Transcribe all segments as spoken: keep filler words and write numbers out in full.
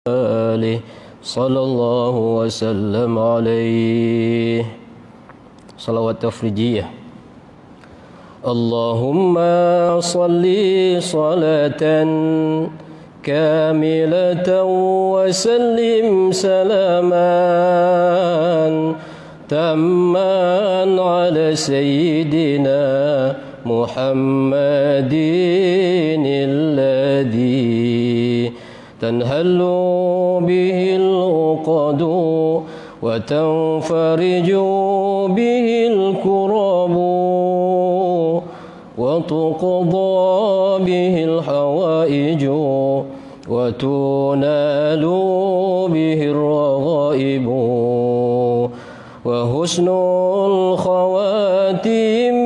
آله صلى الله وسلم عليه صلوات تفريجية. اللهم صل صلاة كاملة وسلم سلاما تاما على سيدنا محمد الذي تنهل به العقد وتنفرج به الكرب وتقضى به الحوائج وتنال به الرغائب وحسن الخواتيم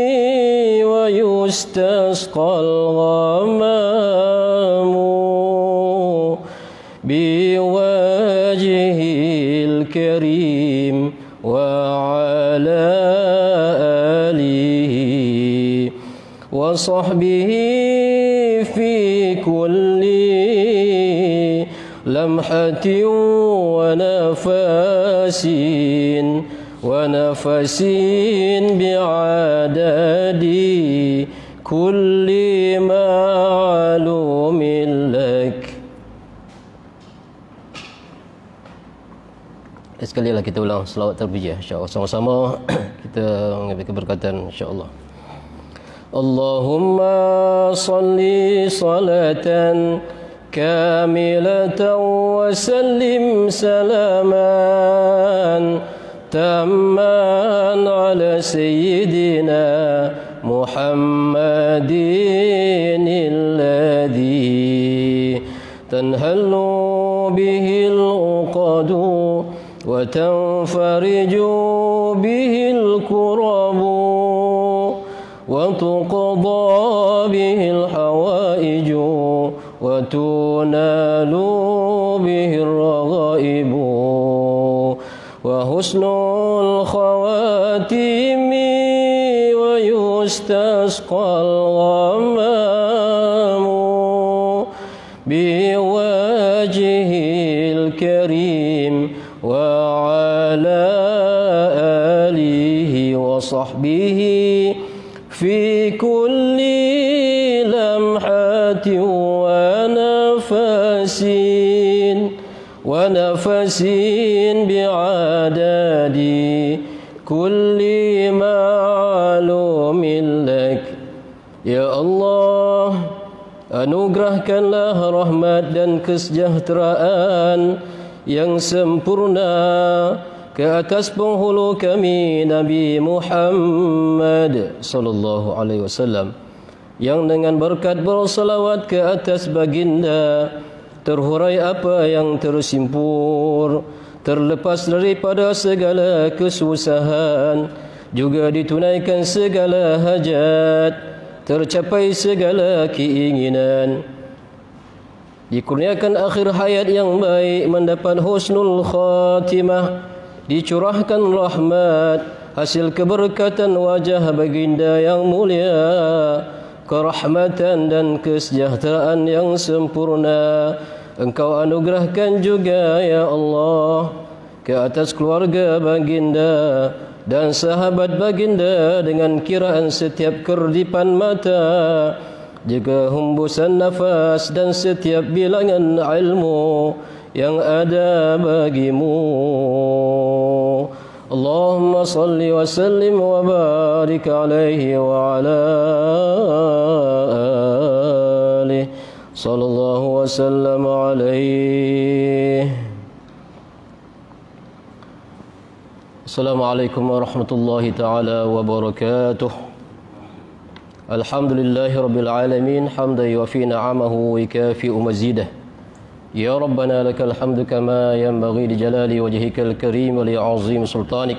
ويستسقى الغمام بوجهه الكريم وعلى آله وصحبه في كل لمحة ونفس ونفس بعدد كل معلوم لك. Sekali lagi kita ulang selawat terpuji, insya-Allah sama-sama kita mengambil keberkatan, insya-Allah. Allahumma salli salatan kamilatan wa sallim salaman tamman ala sayyidina Muhammadin alladhi tanhallu bihi al-uqadu وتنفرج به الكرب وتقضى به الحوائج وتنال به الرغائب وحسن الخواتيم ويستسقى الغمام بوجهه الكريم وعلى آله وصحبه في كل لمحة ونفس ونفس بعدد كل معلوم لك. Ya Allah, anugerahkanlah rahmat dan kesejahteraan yang sempurna ke atas penghulu kami Nabi Muhammad sallallahu alaihi wasallam, yang dengan berkat bersalawat ke atas baginda terhurai apa yang tersimpur, terlepas daripada segala kesusahan, juga ditunaikan segala hajat, tercapai segala keinginan, dikurniakan akhir hayat yang baik, mendapat husnul khatimah, dicurahkan rahmat, hasil keberkatan wajah baginda yang mulia, kerahmatan dan kesejahteraan yang sempurna Engkau anugerahkan juga ya Allah ke atas keluarga baginda dan sahabat baginda dengan kiraan setiap kerdipan mata, juga hembusan nafas dan setiap bilangan ilmu yang ada bagimu. Allahumma salli wa sallim wa barik alaihi wa ala alihi sallallahu wa sallam alaihi. Assalamualaikum warahmatullahi taala wabarakatuh. Alhamdulillahi rabbil alamin, hamdan yuwafi ni'amahu wa yukafi'u mazidah. Ya Rabbana lakal hamdu kama yanbaghi li jalali wajhikal karim wa li 'azimi sultanik.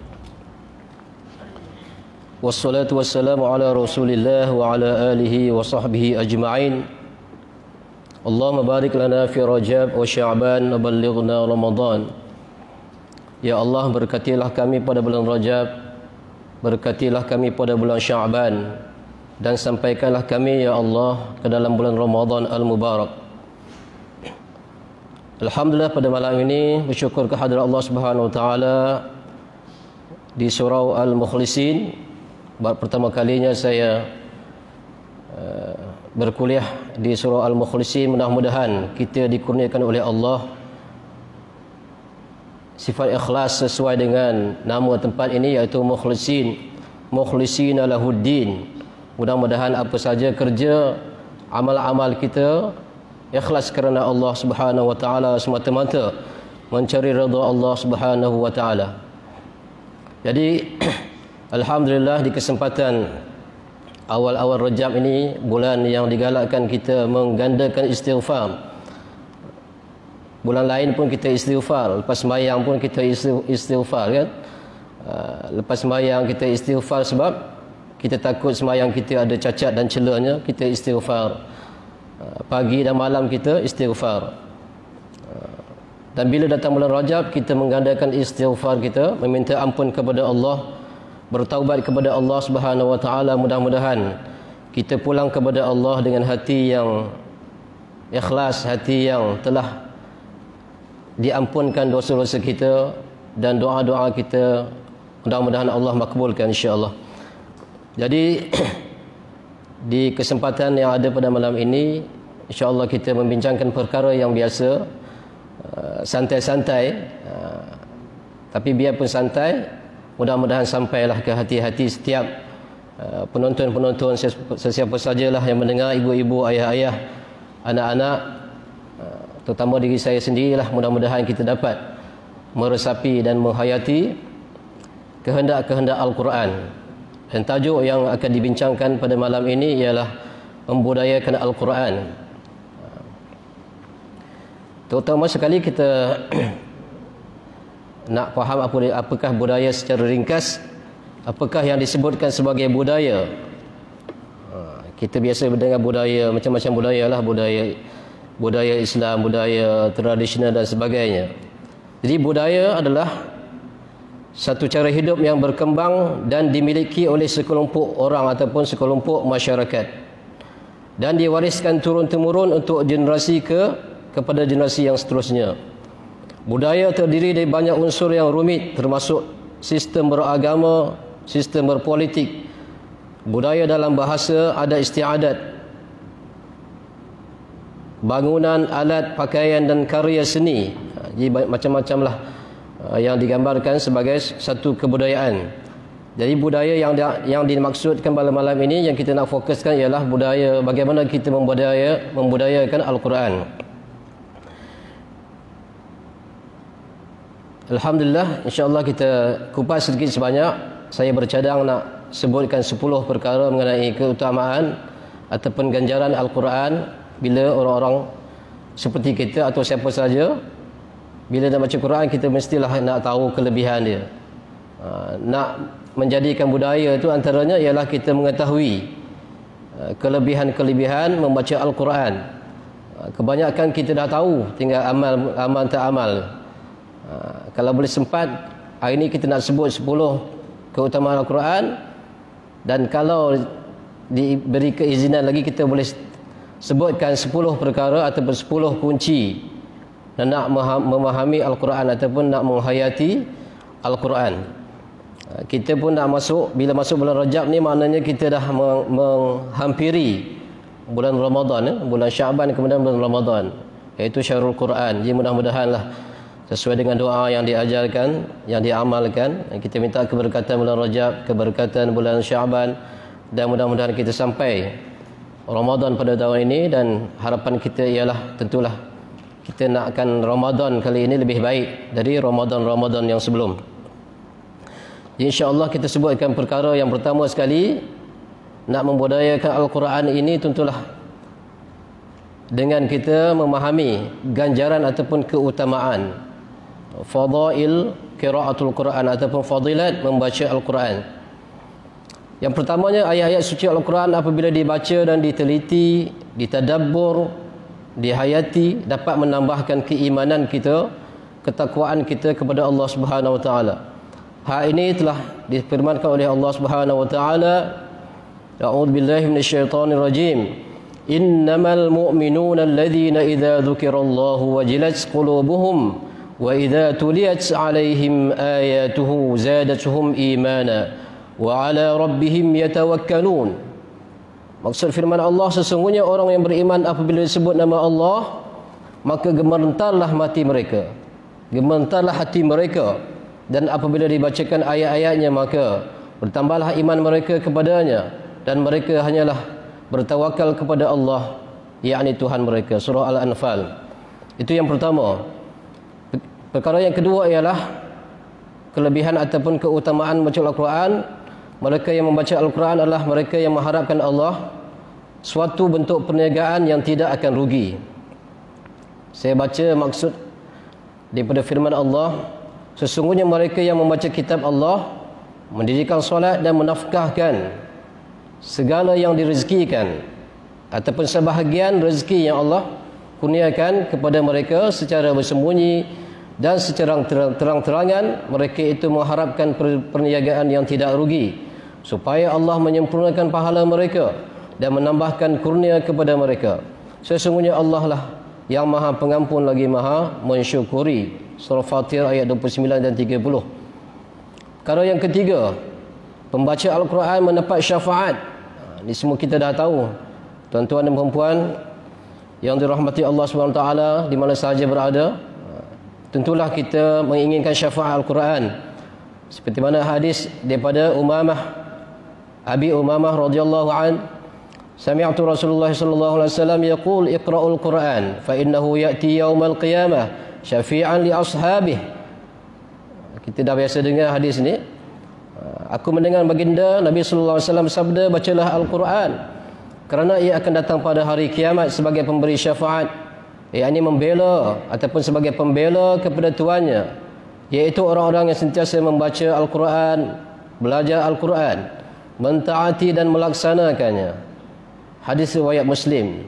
Wassalatu wassalamu ala Rasulillah wa ala alihi wa sahbihi ajma'in. Allahumma barik lana fi Rajab wa Sya'ban wa ballighna Ramadan. Ya Allah, berkatilah kami pada bulan Rajab, berkatilah kami pada bulan Sya'ban, dan sampaikanlah kami ya Allah ke dalam bulan Ramadan al-Mubarak. Alhamdulillah pada malam ini bersyukur kehadirat Allah Subhanahu Wa Taala di surau Al-Mukhlisin. Baru pertama kalinya saya uh, berkuliah di surau Al-Mukhlisin. Mudah-mudahan kita dikurniakan oleh Allah sifat ikhlas sesuai dengan nama tempat ini, iaitu Mukhlisin, Mukhlisin lahuddin. Mudah-mudahan apa saja kerja amal-amal kita ikhlas kerana Allah Subhanahu Wa Taala semata-mata, mencari redha Allah Subhanahu Wa Taala. Jadi alhamdulillah di kesempatan awal-awal Rajab ini, bulan yang digalakkan kita menggandakan istighfar. Bulan lain pun kita istighfar, lepas sembahyang pun kita istighfar, kan? Lepas sembahyang kita istighfar sebab kita takut sembahyang kita ada cacat dan celanya, kita istighfar. Pagi dan malam kita istighfar. Dan bila datang bulan Rajab, kita menggandakan istighfar kita, meminta ampun kepada Allah, bertaubat kepada Allah Subhanahu Wa Taala. Mudah-mudahan kita pulang kepada Allah dengan hati yang ikhlas, hati yang telah diampunkan dosa-dosa kita, dan doa-doa kita mudah-mudahan Allah makbulkan, insya-Allah. Jadi di kesempatan yang ada pada malam ini, insya-Allah kita membincangkan perkara yang biasa, uh, santai-santai, uh, tapi biarpun santai, mudah-mudahan sampailah ke hati-hati setiap uh, penonton-penonton, sesiapa sajalah yang mendengar, ibu-ibu, ayah-ayah, anak-anak, uh, terutama diri saya sendirilah. Mudah-mudahan kita dapat meresapi dan menghayati kehendak-kehendak Al-Quran. Dan tajuk yang akan dibincangkan pada malam ini ialah membudayakan Al-Quran. Terutama sekali kita nak faham apa apakah budaya secara ringkas, apakah yang disebutkan sebagai budaya. Kita biasa mendengar budaya, macam-macam budaya lah, budaya budaya Islam, budaya tradisional dan sebagainya. Jadi budaya adalah satu cara hidup yang berkembang dan dimiliki oleh sekelompok orang ataupun sekelompok masyarakat, dan diwariskan turun-temurun untuk generasi ke kepada generasi yang seterusnya. Budaya terdiri dari banyak unsur yang rumit, termasuk sistem beragama, sistem berpolitik. Budaya dalam bahasa ada istiadat, bangunan, alat, pakaian dan karya seni. Jadi macam-macam lah yang digambarkan sebagai satu kebudayaan. Jadi budaya yang yang dimaksudkan pada malam ini, yang kita nak fokuskan ialah budaya, bagaimana kita membudaya membudayakan Al-Quran. Alhamdulillah, insya-Allah kita kupas sedikit sebanyak. Saya bercadang nak sebutkan sepuluh perkara mengenai keutamaan ataupun ganjaran Al-Quran. Bila orang-orang seperti kita atau siapa saja, bila nak baca Quran, kita mestilah nak tahu kelebihan dia. Ha, nak menjadikan budaya itu antaranya ialah kita mengetahui ha, kelebihan-kelebihan membaca Al-Quran. Ha, kebanyakan kita dah tahu, tinggal amal amal tak amal. Ha, kalau boleh sempat, hari ini kita nak sebut sepuluh keutamaan Al-Quran, dan kalau diberi keizinan lagi, kita boleh sebutkan sepuluh perkara ataupun sepuluh kunci dan nak memahami Al-Quran ataupun nak menghayati Al-Quran. Kita pun nak masuk, bila masuk bulan Rajab ni, maknanya kita dah menghampiri bulan Ramadan, eh? bulan Syaban kemudian bulan Ramadan, iaitu Syahrul Quran. Jadi mudah-mudahanlah sesuai dengan doa yang diajarkan, yang diamalkan, kita minta keberkatan bulan Rajab, keberkatan bulan Syaban, dan mudah-mudahan kita sampai Ramadan pada tahun ini. Dan harapan kita ialah tentulah kita nakkan Ramadan kali ini lebih baik dari Ramadan-Ramadan yang sebelum. InsyaAllah kita sebutkan perkara yang pertama sekali, nak membudayakan Al-Quran ini tentulah dengan kita memahami ganjaran ataupun keutamaan fadail qiraatul Quran ataupun fadilat membaca Al-Quran. Yang pertamanya, ayat-ayat suci Al-Quran apabila dibaca dan diteliti, ditadabbur, dihayati, dapat menambahkan keimanan kita, ketakwaan kita kepada Allah Subhanahu Wa Taala. Hal ini telah difirmankan oleh Allah Subhanahu Wa Taala, A'udzu billahi minasyaitonir rajim. innamal mu'minuna alladhina idza dzukirallahu wajilat qulubuhum wa idza tuliyat 'alaihim ayatuhu zadatuhum imana wa 'ala rabbihim yatawakkalun. Maksud firman Allah, sesungguhnya orang yang beriman apabila disebut nama Allah, maka gemetarlah mati mereka, gemetarlah hati mereka, dan apabila dibacakan ayat-ayatnya maka bertambahlah iman mereka kepadanya, dan mereka hanyalah bertawakal kepada Allah, yakni Tuhan mereka. Surah Al-Anfal. Itu yang pertama. Perkara yang kedua ialah kelebihan ataupun keutamaan membaca Al-Quran. Mereka yang membaca Al-Quran adalah mereka yang mengharapkan Allah suatu bentuk perniagaan yang tidak akan rugi. Saya baca maksud daripada firman Allah, sesungguhnya mereka yang membaca kitab Allah, mendirikan solat dan menafkahkan segala yang direzekikan ataupun sebahagian rezeki yang Allah kurniakan kepada mereka secara bersembunyi dan secara terang-terangan, mereka itu mengharapkan perniagaan yang tidak rugi, supaya Allah menyempurnakan pahala mereka dan menambahkan kurnia kepada mereka. Sesungguhnya Allah lah yang maha pengampun lagi maha mensyukuri. Surah Fatir ayat dua puluh sembilan dan tiga puluh. Perkara yang ketiga, pembaca Al-Quran mendapat syafaat. Ini semua kita dah tahu. Tuan-tuan dan perempuan yang dirahmati Allah subhanahu wa taala di mana sahaja berada, tentulah kita menginginkan syafaat Al-Quran. Seperti mana hadis daripada Umamah, Abi Umamah radhiyallahu an, sami'tu Rasulullah sallallahu alaihi wasallam yaqul iqra'ul Quran fa innahu ya'ti yaumal qiyamah syafi'an li ashabihi. Kita dah biasa dengar hadis ni. Aku mendengar baginda Nabi sallallahu alaihi wasallam sabda, bacalah Al-Quran kerana ia akan datang pada hari kiamat sebagai pemberi syafaat, yakni membela ataupun sebagai pembela kepada tuannya, iaitu orang-orang yang sentiasa membaca Al-Quran, belajar Al-Quran, mentaati dan melaksanakannya. Hadis riwayat Muslim.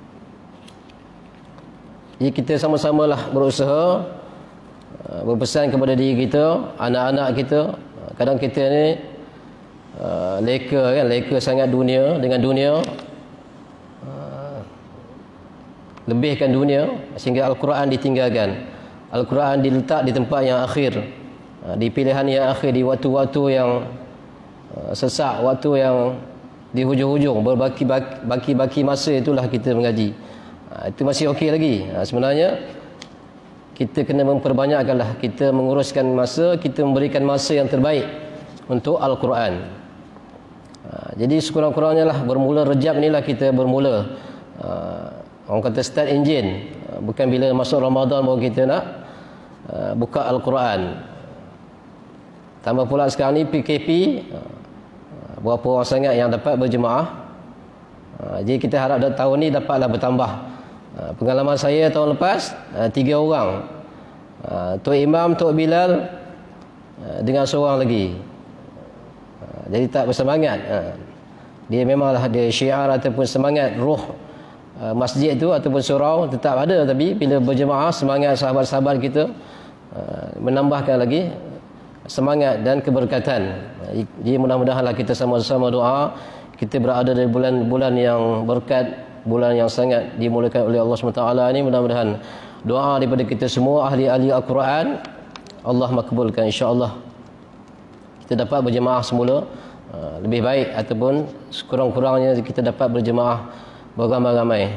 Jadi kita sama-samalah berusaha berpesan kepada diri kita, anak-anak kita. Kadang kita ni uh, leka kan, leka sangat dunia dengan dunia, uh, lebihkan dunia sehingga Al-Quran ditinggalkan. Al-Quran diletak di tempat yang akhir, uh, di pilihan yang akhir, di waktu-waktu yang uh, sesak, waktu yang di hujung-hujung, berbaki-baki masa itulah kita mengaji. Uh, itu masih okey lagi. Uh, sebenarnya kita kena memperbanyakkanlah, kita menguruskan masa, kita memberikan masa yang terbaik untuk Al-Quran. Ha, jadi sekurang-kurangnya lah bermula Rejab ni lah kita bermula. Ha, orang kata start engine. Ha, bukan bila masuk Ramadan baru kita nak ha, buka Al-Quran. Tambah pula sekarang ni P K P, ha, berapa orang sangat yang dapat berjemaah. Ha, jadi kita harap tahun ni dapatlah bertambah. Pengalaman saya tahun lepas, tiga orang, Tok Imam, Tok Bilal dengan seorang lagi. Jadi tak bersemangat. Dia memanglah dia syiar ataupun semangat roh masjid tu ataupun surau tetap ada, tapi bila berjemaah semangat sahabat-sahabat kita menambahkan lagi semangat dan keberkatan. Jadi mudah-mudahanlah kita sama-sama doa kita berada di bulan-bulan yang berkat, bulan yang sangat dimulakan oleh Allah subhanahu wa taala ini. Mudah-mudahan doa daripada kita semua ahli-ahli Al-Quran Allah makbulkan, insya-Allah. Kita dapat berjemaah semula lebih baik, ataupun sekurang-kurangnya kita dapat berjemaah beramai-ramai.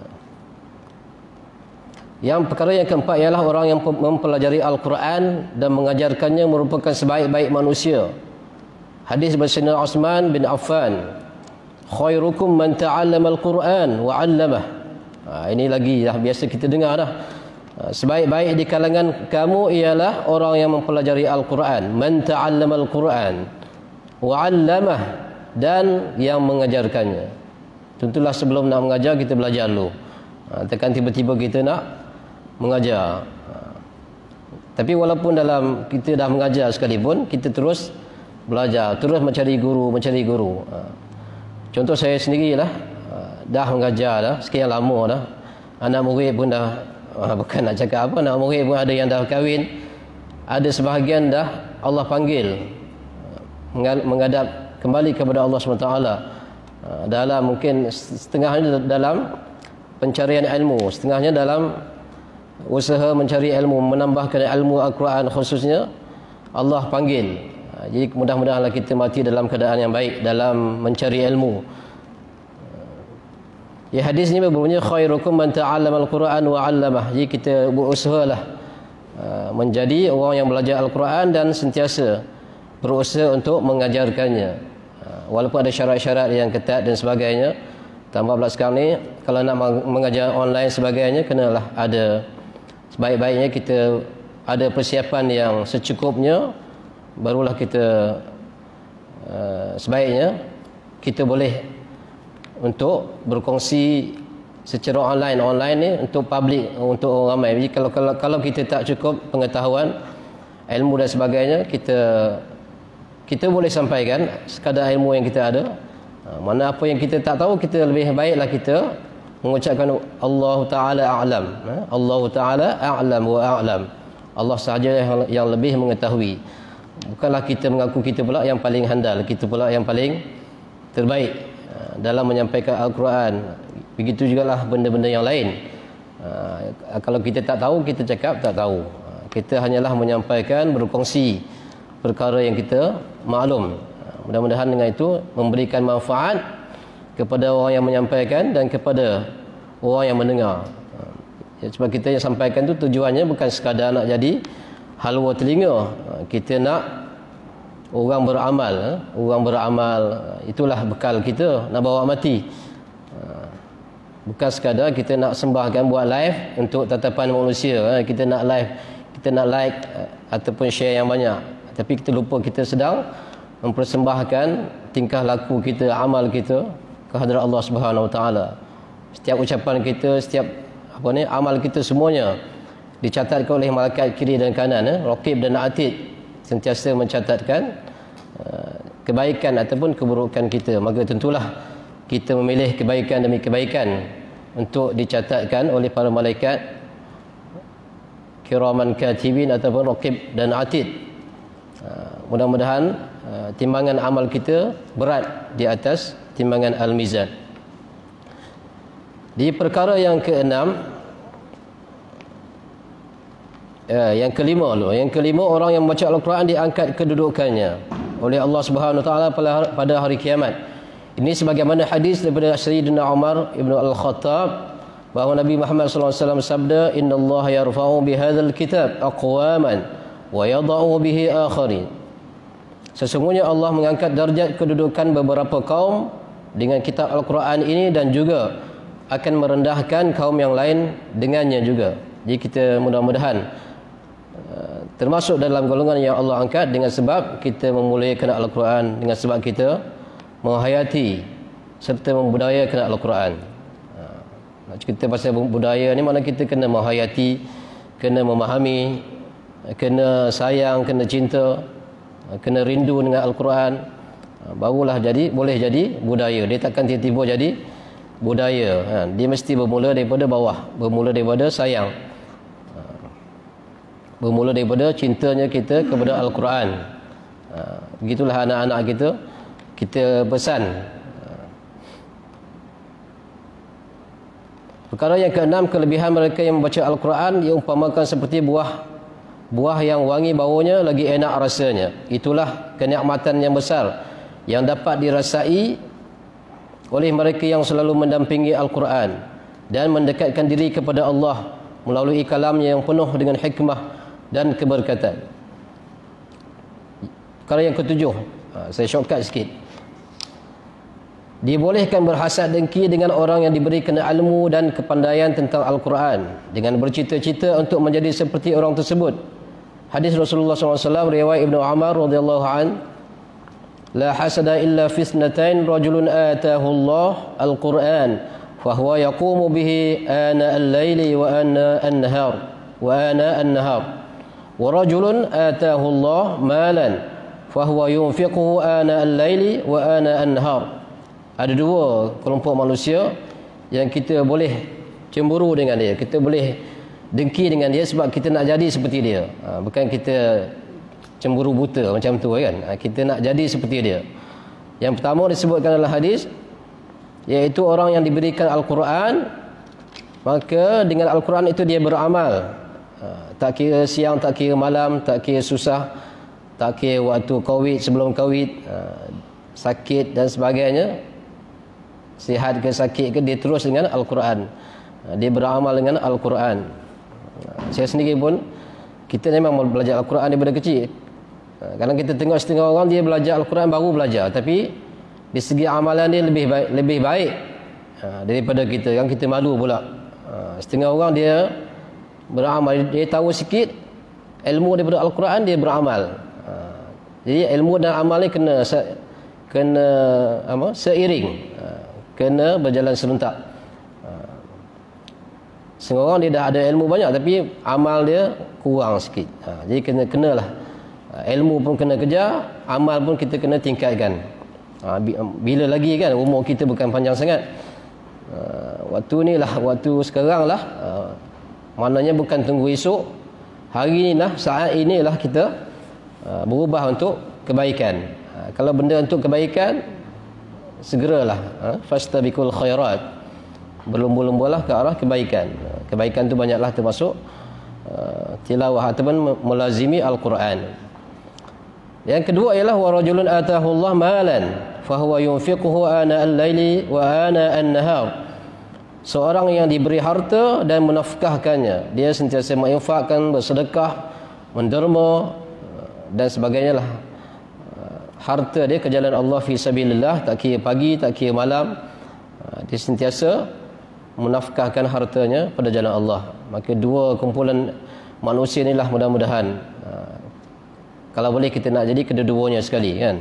Yang perkara yang keempat ialah orang yang mempelajari Al-Quran dan mengajarkannya merupakan sebaik-baik manusia. Hadis Sayyidina Uthman bin Affan, khairukum man ta'allama al-Quran wa 'allamah. Ha, ini lagi dah biasa kita dengar dah. Ha, sebaik-baik di kalangan kamu ialah orang yang mempelajari Al-Quran, man ta'allama al-Quran wa 'allamah, dan yang mengajarkannya. Tentulah sebelum nak mengajar kita belajar dulu. Ha, tekan tiba-tiba kita nak mengajar. Ha, tapi walaupun dalam kita dah mengajar sekalipun, kita terus belajar, terus mencari guru, mencari guru. Ha, contoh saya sendirilah, dah mengajar dah sekian lama dah. Anak murid pun dah, bukan nak cakap apa, anak murid pun ada yang dah kahwin, ada sebahagian dah Allah panggil menghadap kembali kepada Allah subhanahu wa taala. dalam mungkin setengahnya dalam pencarian ilmu, setengahnya dalam usaha mencari ilmu, menambahkan ilmu Al-Quran khususnya, Allah panggil. Jadi mudah-mudahanlah kita mati dalam keadaan yang baik dalam mencari ilmu. Ya, hadis ini berbunyi khairukum man ta'allama al-Quran wa 'allamah. Jadi kita berusahalah menjadi orang yang belajar Al-Quran dan sentiasa berusaha untuk mengajarkannya. Walaupun ada syarat-syarat yang ketat dan sebagainya. Tambah pula sekarang ni, kalau nak mengajar online sebagainya, kenalah ada, sebaik-baiknya kita ada persiapan yang secukupnya, barulah kita uh, sebaiknya kita boleh untuk berkongsi secara online. Online ni untuk public, untuk orang ramai. Jadi kalau kalau kalau kita tak cukup pengetahuan, ilmu dan sebagainya, kita kita boleh sampaikan sekadar ilmu yang kita ada. Mana apa yang kita tak tahu, kita lebih baiklah kita mengucapkan Allah Ta'ala a'lam. Allah Ta'ala a'lam wa a'lam. Allah sahaja yang, yang lebih mengetahui. Bukanlah kita mengaku kita pula yang paling handal, kita pula yang paling terbaik dalam menyampaikan Al-Quran. Begitu jugalah benda-benda yang lain. Kalau kita tak tahu, kita cakap tak tahu. Kita hanyalah menyampaikan, berkongsi perkara yang kita maklum. Mudah-mudahan dengan itu memberikan manfaat kepada orang yang menyampaikan dan kepada orang yang mendengar. Ya, sebab kita yang sampaikan tu tujuannya bukan sekadar nak jadi halwa telinga. Kita nak orang beramal. Orang beramal, itulah bekal kita nak bawa mati. Bukan sekadar kita nak sembahkan buat live untuk tatapan manusia. Kita nak live, kita nak like ataupun share yang banyak. Tapi kita lupa kita sedang mempersembahkan tingkah laku kita, amal kita kehadrat Allah Subhanahu Wa Taala. Setiap ucapan kita, setiap apa ni, amal kita semuanya dicatatkan oleh malaikat kiri dan kanan, eh? Raqib dan Atid, sentiasa mencatatkan uh, kebaikan ataupun keburukan kita. Maka tentulah kita memilih kebaikan demi kebaikan untuk dicatatkan oleh para malaikat kiraman katibin ataupun Raqib dan Atid. Uh, mudah-mudahan uh, timbangan amal kita berat di atas timbangan al-mizan. Di perkara yang keenam, uh, yang kelima loh, yang kelima orang yang membaca Al-Quran diangkat kedudukannya oleh Allah Subhanahu Wa Taala pada hari kiamat. Ini sebagaimana hadis daripada Sayyidina Umar Ibn Al-Khattab bahawa Nabi Muhammad sallallahu alaihi wasallam sabda, innallaha yarfa'u bihadzal kitab aqwaman wa yada'u bihi akharin. Sesungguhnya Allah mengangkat darjat kedudukan beberapa kaum dengan kitab Al-Quran ini dan juga akan merendahkan kaum yang lain dengannya juga. Jadi kita mudah-mudahan uh, termasuk dalam golongan yang Allah angkat dengan sebab kita memuliakan Al-Quran, dengan sebab kita menghayati serta membudayakan Al-Quran. Uh, nak cerita pasal budaya ni, mana kita kena menghayati, kena memahami, kena sayang, kena cinta, kena rindu dengan Al-Quran, barulah jadi, boleh jadi budaya. Dia takkan tiba-tiba jadi budaya. Dia mesti bermula daripada bawah, bermula daripada sayang, bermula daripada cintanya kita kepada Al-Quran. Begitulah anak-anak kita kita pesan. Perkara yang keenam, kelebihan mereka yang membaca Al-Quran diumpamakan seperti buah buah yang wangi baunya lagi enak rasanya. Itulah kenikmatan yang besar yang dapat dirasai oleh mereka yang selalu mendampingi Al-Quran dan mendekatkan diri kepada Allah melalui kalamnya yang penuh dengan hikmah dan keberkatan. Perkara yang ketujuh, saya shortcut sikit. Dibolehkan berhasad dengki dengan orang yang diberikan ilmu dan kepandaian tentang Al-Quran dengan bercita-cita untuk menjadi seperti orang tersebut. Hadis Rasulullah sallallahu alaihi wasallam riwayat Ibnu Umar radhiyallahu an, la hasada illa fi ithnatain rajulun atahu Allah al-Quran fa huwa yaqumu bihi ana al-laili wa ana an-nahar wa ana an-nahar wa rajulun atahu Allah malan fa huwa yunfiquhu ana al-laili wa ana an-nahar. Ada dua kelompok manusia yang kita boleh cemburu dengan dia, kita boleh dengki dengan dia sebab kita nak jadi seperti dia. Ha, bukan kita cemburu buta macam tu kan. Ha, kita nak jadi seperti dia. Yang pertama disebutkan dalam hadis, iaitu orang yang diberikan Al-Quran, maka dengan Al-Quran itu dia beramal. Ha, tak kira siang, tak kira malam, tak kira susah, tak kira waktu Covid, sebelum Covid, ha, sakit dan sebagainya, sihat ke sakit ke, dia terus dengan Al-Quran. Ha, dia beramal dengan Al-Quran. Ha, saya sendiri pun, kita memang belajar Al-Quran daripada kecil. Ha, kadang kita tengok setengah orang dia belajar Al-Quran baru belajar, tapi di segi amalan dia lebih baik, lebih baik ha, daripada kita, yang kita malu pula. Ha, setengah orang dia beramal, dia tahu sikit ilmu daripada Al-Quran, dia beramal. Ha, jadi ilmu dan amal ni kena kena apa seiring, ha, kena berjalan serentak. Ha, setengah orang dia dah ada ilmu banyak tapi amal dia kurang sikit. Ha, jadi kena kenalah, ha, ilmu pun kena kejar, amal pun kita kena tingkatkan. Ha, bila lagi kan umur kita bukan panjang sangat. Ha, waktu ni lah, waktu sekarang lah, ha, maknanya bukan tunggu esok, hari ni lah, saat ini lah kita uh, berubah untuk kebaikan. Uh, kalau benda untuk kebaikan, segeralah uh, fastabiqul khairat, berlumba-lumbalah ke arah kebaikan. Uh, kebaikan tu banyaklah termasuk uh, tilawah ataupun melazimi Al-Quran. Yang kedua ialah wa rajulun atahu Allah malan fahuwa yunfiquhu ana al-laili wa ana an-nahar. Seorang yang diberi harta dan menafkahkannya, dia sentiasa menginfakkan, bersedekah, menderma dan sebagainya lah. Harta dia ke jalan Allah fi sabilillah, tak kira pagi, tak kira malam, dia sentiasa menafkahkan hartanya pada jalan Allah. Maka dua kumpulan manusia inilah mudah-mudahan, kalau boleh kita nak jadi kedua-duanya sekali kan.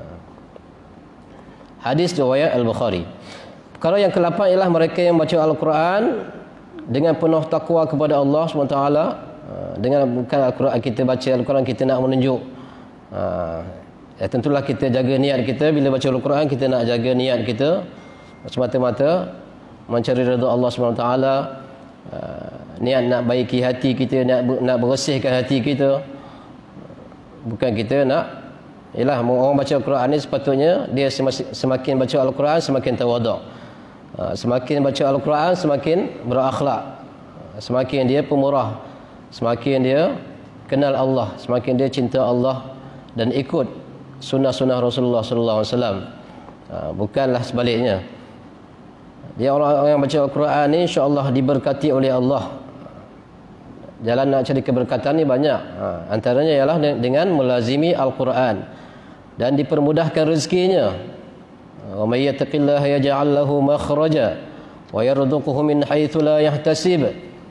Hadis riwayat Al-Bukhari. Perkara yang kelapan ialah mereka yang baca Al-Quran dengan penuh takwa kepada Allah subhanahu wa taala. Dengan bukan Al-Quran kita baca Al-Quran kita nak menunjuk, ya, tentulah kita jaga niat kita. Bila baca Al-Quran kita nak jaga niat kita semata-mata mencari redha Allah subhanahu wa taala, niat nak baiki hati kita, nak nak bersihkan hati kita. Bukan kita nak, ialah orang baca Al-Quran ni sepatutnya dia semakin baca Al-Quran semakin tawaduk. Semakin baca Al-Quran semakin berakhlak, semakin dia pemurah, semakin dia kenal Allah, semakin dia cinta Allah dan ikut sunnah-sunnah Rasulullah sallallahu alaihi wasallam. Bukanlah sebaliknya. Dia orang-orang yang baca Al-Quran ni insya-Allah diberkati oleh Allah. Jalan nak cari keberkatan ni banyak. Antaranya ialah dengan melazimi Al-Quran dan dipermudahkan rezekinya. Wa may yattaqillaha yaj'al lahu makhraja wa yarzuquhu min haitsu la yahtasib.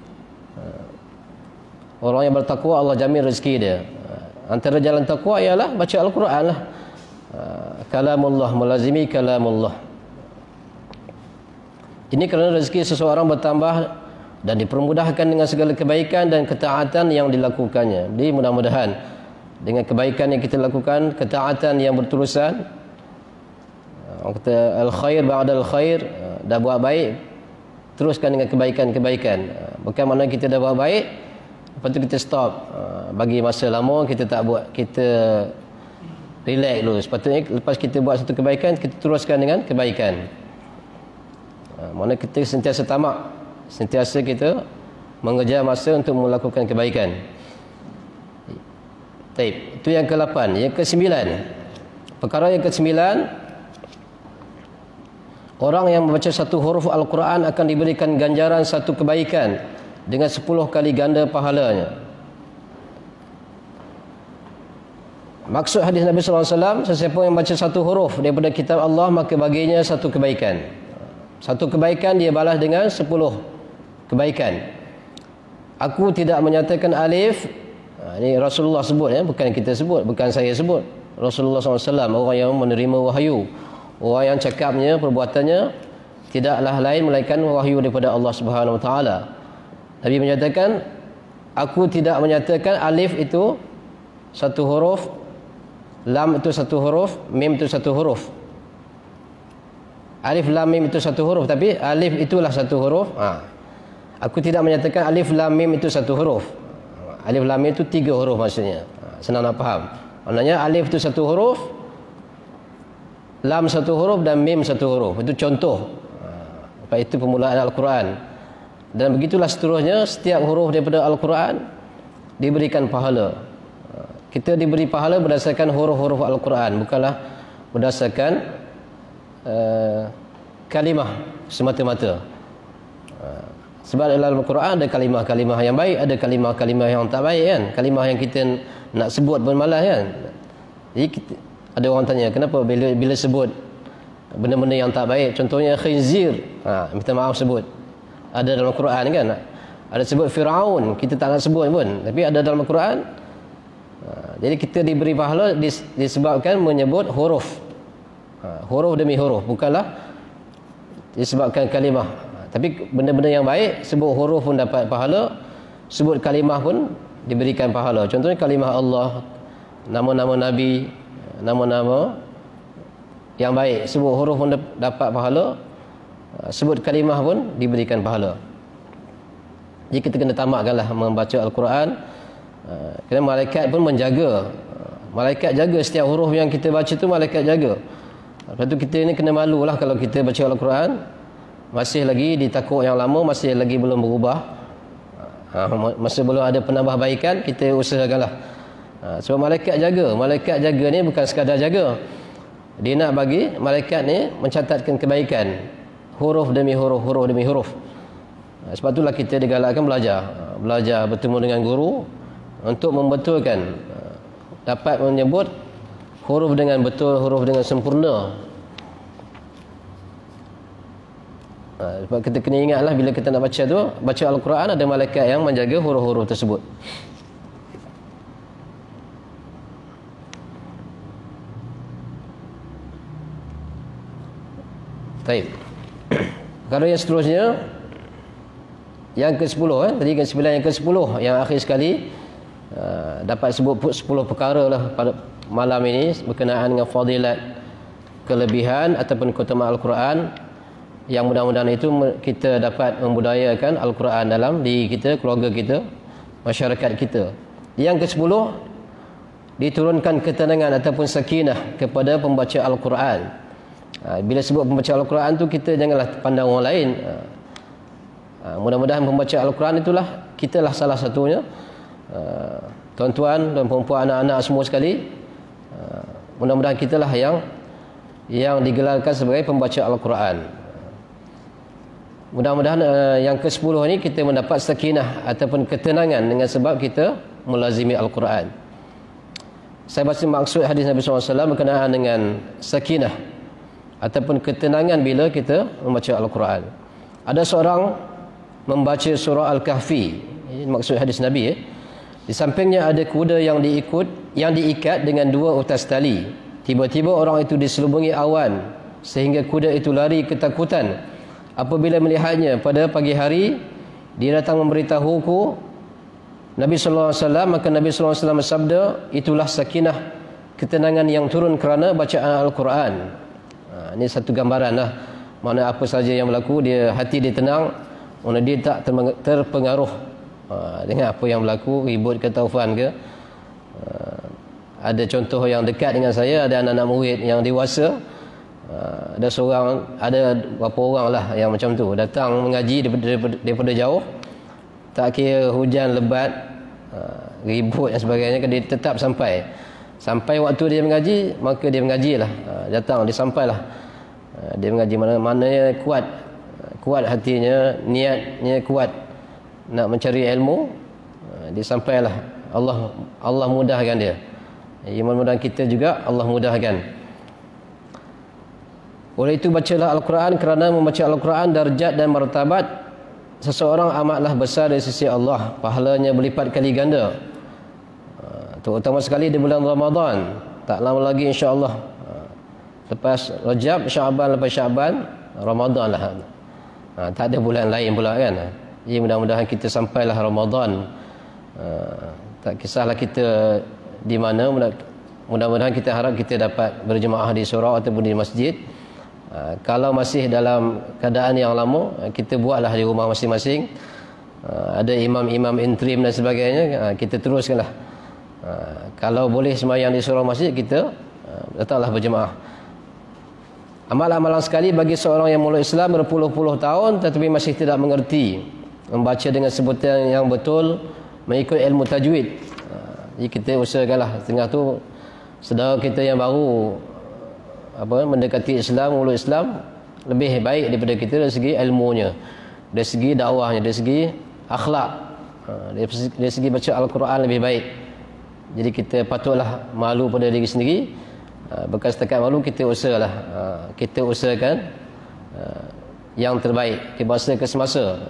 Orang yang bertakwa Allah jamin rezeki dia. Antara jalan takwa ialah baca Al-Quran lah. Kalamullah, melazimi kalamullah. Ini kerana rezeki seseorang bertambah dan dipermudahkan dengan segala kebaikan dan ketaatan yang dilakukannya. Jadi mudah-mudahan dengan kebaikan yang kita lakukan, ketaatan yang berterusan, orang kata al-khair ba'da al-khair, dah buat baik, teruskan dengan kebaikan-kebaikan. Bukan makna kita dah buat baik lepas tu kita stop, bagi masa lama kita tak buat, kita relax dulu. Sepatutnya lepas kita buat satu kebaikan, kita teruskan dengan kebaikan. Makna kita sentiasa tamak, sentiasa kita mengejar masa untuk melakukan kebaikan. Baik, itu yang ke lapan. Yang ke sembilan, perkara yang ke sembilan, orang yang membaca satu huruf Al-Quran akan diberikan ganjaran satu kebaikan dengan sepuluh kali ganda pahalanya. Maksud hadis Nabi sallallahu alaihi wasallam, sesiapa yang baca satu huruf daripada kitab Allah maka baginya satu kebaikan. Satu kebaikan dia balas dengan sepuluh kebaikan. Aku tidak menyatakan alif. Ha, ini Rasulullah sebut, ya, bukan kita sebut, bukan saya sebut. Rasulullah sallallahu alaihi wasallam, orang yang menerima wahyu, orang yang cakapnya, perbuatannya tidaklah lain melainkan wahyu daripada Allah Subhanahu wa taala. Nabi menyatakan, aku tidak menyatakan alif itu satu huruf, lam itu satu huruf, mim itu satu huruf. Alif lam mim itu satu huruf, tapi alif itulah satu huruf. Ha. Aku tidak menyatakan alif lam mim itu satu huruf. Alif lam mim itu tiga huruf maksudnya. Ha. Senang nak faham. Maknanya alif itu satu huruf, lam satu huruf dan mim satu huruf. Itu contoh. Apa itu permulaan Al-Quran. Dan begitulah seterusnya, setiap huruf daripada Al-Quran diberikan pahala. Kita diberi pahala berdasarkan huruf-huruf Al-Quran, bukanlah berdasarkan uh, kalimah semata-mata. Uh, sebab dalam Al-Quran ada kalimah-kalimah yang baik, ada kalimah-kalimah yang tak baik kan. Kalimah yang kita nak sebut pun malas kan. Jadi kita, ada orang tanya, kenapa bila bila sebut benda-benda yang tak baik, contohnya khinzir, ha, minta maaf sebut. Ada dalam Al-Quran kan. Ada sebut Firaun, kita tak nak sebut pun, tapi ada dalam Al-Quran. Ha, jadi kita diberi pahala dis, disebabkan menyebut huruf. Ha, huruf demi huruf, bukanlah disebabkan kalimah. Ha, tapi benda-benda yang baik, sebut huruf pun dapat pahala, sebut kalimah pun diberikan pahala. Contohnya kalimah Allah, nama-nama Nabi, nama-nama yang baik, sebut huruf pun dapat pahala, sebut kalimah pun diberikan pahala. Jadi kita kena tamakkanlah membaca Al-Quran. Kerana malaikat pun menjaga. Malaikat jaga setiap huruf yang kita baca tu, malaikat jaga. Lepas tu kita ni kena malu lah kalau kita baca Al-Quran masih lagi di takuk yang lama, masih lagi belum berubah. Ha, masa belum ada penambahbaikan, kita usahakanlah. Ha, sebab malaikat jaga. Malaikat jaga ni bukan sekadar jaga. Dia nak bagi malaikat ni mencatatkan kebaikan. Huruf demi huruf, huruf demi huruf. Ha, sebab itulah kita digalakkan belajar. Ha, belajar bertemu dengan guru untuk membetulkan, dapat menyebut huruf dengan betul, huruf dengan sempurna. Ha, sebab kita kena ingatlah bila kita nak baca tu, baca Al-Quran, ada malaikat yang menjaga huruf-huruf tersebut. Baik. Perkara yang seterusnya, yang ke sepuluh, eh? tadi ke sembilan, yang ke sepuluh, yang akhir sekali, uh, dapat sebut sepuluh perkara lah pada malam ini berkenaan dengan fadilat, kelebihan ataupun keutamaan Al-Quran, yang mudah-mudahan itu kita dapat membudayakan Al-Quran dalam diri kita, keluarga kita, masyarakat kita. Yang ke sepuluh, diturunkan ketenangan ataupun sakinah kepada pembaca Al-Quran. Ha, bila sebut pembaca Al-Quran tu, kita janganlah pandang orang lain. Ha, mudah-mudahan pembaca Al-Quran itulah kitalah salah satunya. Ha, tuan-tuan dan perempuan, anak-anak semua sekali, ha, mudah-mudahan kitalah yang yang digelarkan sebagai pembaca Al-Quran. Mudah-mudahan uh, yang ke sepuluh ni kita mendapat sakinah ataupun ketenangan dengan sebab kita melazimi Al-Quran. Saya baca maksud hadis Nabi sallallahu alaihi wasallam berkenaan dengan sakinah ataupun ketenangan bila kita membaca Al-Quran. Ada seorang membaca surah Al-Kahfi, ini maksud hadis Nabi, eh. Di sampingnya ada kuda yang diikut, yang diikat dengan dua utas tali. Tiba-tiba orang itu diselubungi awan sehingga kuda itu lari ketakutan. Apabila melihatnya pada pagi hari, dia datang memberitahuku Nabi sallallahu alaihi wasallam, maka Nabi sallallahu alaihi wasallam bersabda, itulah sakinah, ketenangan yang turun kerana bacaan Al-Quran. Ha, ini satu gambaran lah. Mana apa saja yang berlaku, dia hati dia tenang, mana dia tak terpengaruh ha, dengan apa yang berlaku, ribut ke taufan ke. Ha, ada contoh yang dekat dengan saya, ada anak-anak murid yang dewasa. Ha, ada seorang, ada berapa orang lah yang macam tu, datang mengaji daripada, daripada, daripada jauh, tak kira hujan lebat, ha, ribut dan sebagainya, dia tetap sampai. Sampai waktu dia mengaji, maka dia mengajilah. Ha, datang, dia sampailah. Ha, dia mengaji mana-mananya kuat. Kuat hatinya, niatnya kuat nak mencari ilmu. Ha, dia sampailah. Allah Allah mudahkan dia. Mudah-mudahan kita juga Allah mudahkan. Oleh itu bacalah Al-Quran, kerana membaca Al-Quran darjat dan martabat seseorang amatlah besar dari sisi Allah. Pahalanya berlipat kali ganda. Terutama sekali di bulan Ramadan. Tak lama lagi insya-Allah. Lepas Rajab, Syaban, lepas Syaban, Ramadan lah. Ha, tak ada bulan lain pula kan. Jadi mudah-mudahan kita sampailah Ramadan. Ha, tak kisahlah kita di mana, mudah-mudahan kita harap kita dapat berjemaah di surau ataupun di masjid. Ha, kalau masih dalam keadaan yang lama, kita buatlah di rumah masing-masing. Ha, ada imam-imam interim dan sebagainya, ha, kita teruskanlah. Ha, kalau boleh sembahyang di surau masjid, kita ha, datanglah berjemaah. Amal-amalan sekali bagi seorang yang mula Islam berpuluh-puluh tahun tetapi masih tidak mengerti membaca dengan sebutan yang betul, mengikut ilmu tajwid. Jadi kita usahakanlah tengah tu saudara kita yang baru apa mendekati Islam, mula Islam lebih baik daripada kita dari segi ilmunya, dari segi dakwahnya, dari segi akhlak, dari segi, dari segi baca Al-Quran lebih baik. Jadi kita patutlah malu pada diri sendiri. Bukan setakat malu, kita usahalah, kita usahakan yang terbaik di masa ke semasa.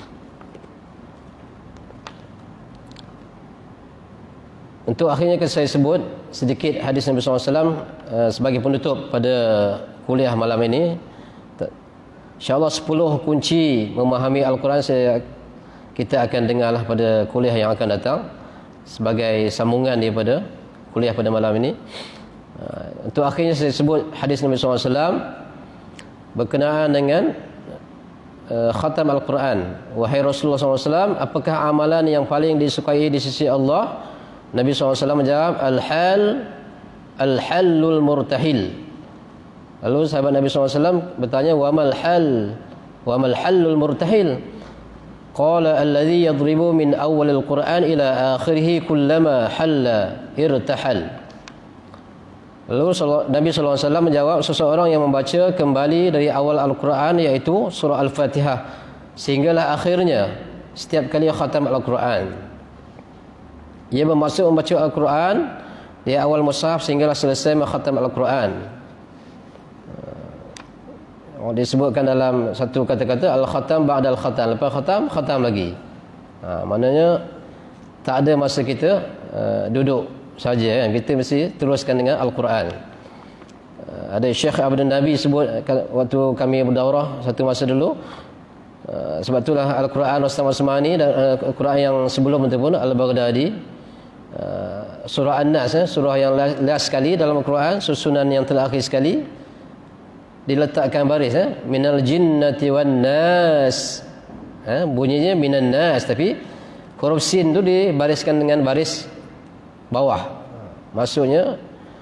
Untuk akhirnya saya sebut sedikit hadis Nabi sallallahu alaihi wasallam sebagai penutup pada kuliah malam ini. InsyaAllah sepuluh kunci memahami Al-Quran saya, kita akan dengarlah pada kuliah yang akan datang sebagai sambungan daripada kuliah pada malam ini. Untuk akhirnya saya sebut hadis Nabi sallallahu alaihi wasallam berkenaan dengan uh, khatam Al-Quran. Wahai Rasulullah sallallahu alaihi wasallam, apakah amalan yang paling disukai di sisi Allah? Nabi sallallahu alaihi wasallam menjawab, Al-hal Al-hallul murtahil. Lalu sahabat Nabi sallallahu alaihi wasallam bertanya, wa mal hal wa mal hallul murtahil? Qala alladhi yadribu min awwalil Qur'an ila akhirih kullama halla irtahal. Lalu Nabi sallallahu alaihi wasallam menjawab, seseorang yang membaca kembali dari awal Al-Quran iaitu surah Al-Fatihah sehinggalah akhirnya setiap kali khatam Al-Quran. Ia bermaksud membaca Al-Quran dari awal mushaf sehinggalah selesai mengkhatam Al-Quran. Oh, disebutkan dalam satu kata-kata al-khatam ba'dal khatam, lepas khatam khatam lagi. Ha, maknanya tak ada masa kita uh, duduk saja, kan? Kita mesti teruskan dengan Al-Quran. Uh, ada Syekh Abdul Nabi sebut waktu kami berdaurah satu masa dulu, uh, sebab itulah Al-Quran Rastam Osmani dan uh, Al-Quran yang sebelum itu pun Al-Baghdadi, uh, surah An-Nas, eh, surah yang last sekali dalam Al-Quran, susunan yang terakhir sekali diletakkan baris, eh? Minal jinnati wan nas, eh? Bunyinya minan nas, tapi huruf sin tu dibariskan dengan baris bawah. Maksudnya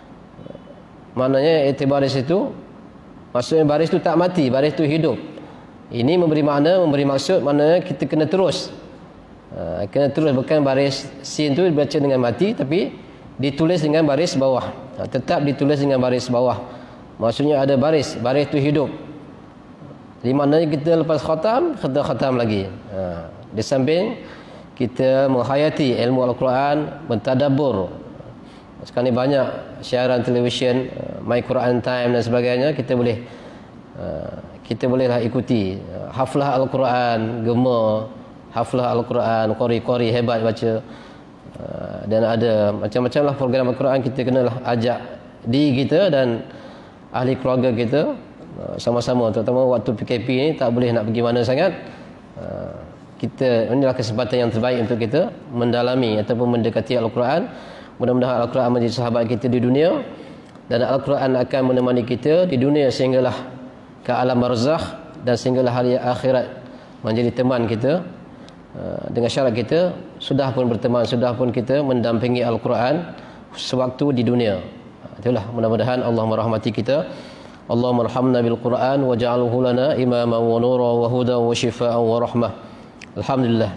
maknanya itu baris itu, maksudnya baris tu tak mati, baris tu hidup. Ini memberi makna, memberi maksud, maknanya kita kena terus, ha, kena terus, bukan baris sin tu dibaca dengan mati, tapi ditulis dengan baris bawah, ha, tetap ditulis dengan baris bawah. Maksudnya ada baris, baris itu hidup. Di maknanya kita lepas khatam, kita khatam lagi. Ha. Di samping kita menghayati ilmu Al-Quran, mentadabbur. Sekarang ni banyak siaran televisyen, My Quran Time dan sebagainya, kita boleh kita bolehlah ikuti. Haflah Al-Quran, gema, haflah Al-Quran, qori-qori hebat baca. Dan ada macam-macam lah program Al-Quran, kita kenalah ajak diri kita dan ahli keluarga kita sama-sama, terutama waktu P K P ni tak boleh nak pergi mana sangat. Kita, inilah kesempatan yang terbaik untuk kita mendalami ataupun mendekati Al-Quran. Mudah-mudahan Al-Quran menjadi sahabat kita di dunia, dan Al-Quran akan menemani kita di dunia sehinggalah ke alam barzakh, dan sehinggalah hari akhirat menjadi teman kita. Dengan syarat kita sudah pun berteman, sudah pun kita mendampingi Al-Quran sewaktu di dunia. Itulah, mudah-mudahan Allah merahmati kita. Allahumma arhamna bil Quran waj'alhu lana imaman wa nura wa hudan wa shifaa'an wa rahmah. Alhamdulillah.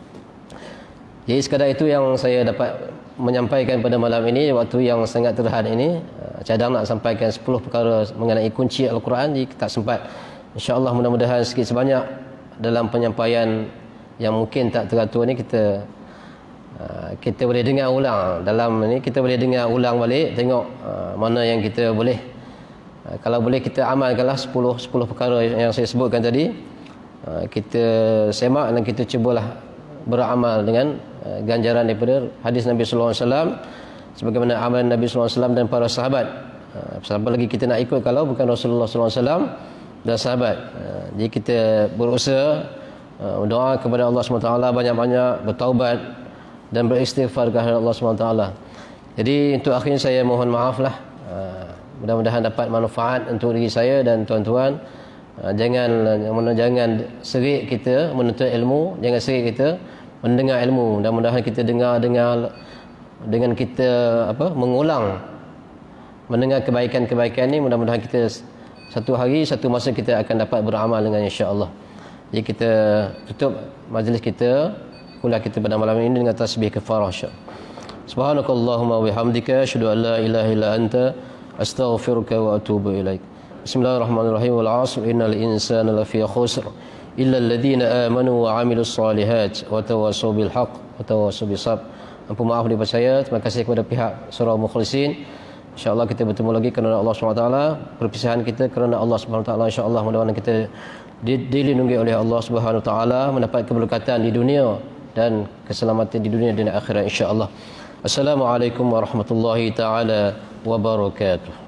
Jadi sekadar itu yang saya dapat menyampaikan pada malam ini, waktu yang sangat terhad ini. Cadang nak sampaikan sepuluh perkara mengenai kunci Al-Quran, jadi tak sempat. InsyaAllah mudah-mudahan sikit sebanyak dalam penyampaian yang mungkin tak teratur ni, kita kita boleh dengar ulang. Dalam ni kita boleh dengar ulang balik, tengok uh, mana yang kita boleh, uh, kalau boleh kita amalkanlah sepuluh perkara yang saya sebutkan tadi. uh, Kita semak dan kita cubalah beramal dengan uh, ganjaran daripada hadis Nabi sallallahu alaihi wasallam, sebagaimana amalan Nabi sallallahu alaihi wasallam dan para sahabat. uh, Siapa lagi kita nak ikut kalau bukan Rasulullah sallallahu alaihi wasallam dan sahabat. uh, Jadi kita berusaha uh, berdoa kepada Allah subhanahu wa taala banyak-banyak, bertaubat dan beristighfar kepada Allah subhanahu wa taala. Jadi untuk akhirnya saya mohon maaf lah. Uh, mudah-mudahan dapat manfaat untuk diri saya dan tuan-tuan. Uh, jangan jangan serik kita menuntut ilmu, jangan serik kita mendengar ilmu. Mudah-mudahan kita dengar-dengar dengan kita apa mengulang mendengar kebaikan-kebaikan ni, mudah-mudahan kita Satu hari, satu masa kita akan dapat beramal dengan insya-Allah. Jadi kita tutup majlis kita, kuliah kita pada malam ini dengan tasbih kafarah insya-Allah. Subhanakallahumma wa bihamdika asyhadu an la ilaha illa anta astaghfiruka wa atubu ilaik. Bismillahirrahmanirrahim. Wal 'asr innal insana lafi khusr illa alladhina amanu wa 'amilus solihat wa tawassaw bil haqq wa tawassaw bis sabr. Ampun maaf daripada saya. Terima kasih kepada pihak Surau Mukhlisin. InsyaAllah kita bertemu lagi kerana Allah subhanahu wa taala. Perpisahan kita kerana Allah subhanahu wa taala. InsyaAllah mudah-mudahan kita dilindungi oleh Allah subhanahu wa taala, mendapat keberkatan di dunia dan keselamatan di dunia dan akhirat insyaAllah. Assalamualaikum warahmatullahi taala wabarakatuh.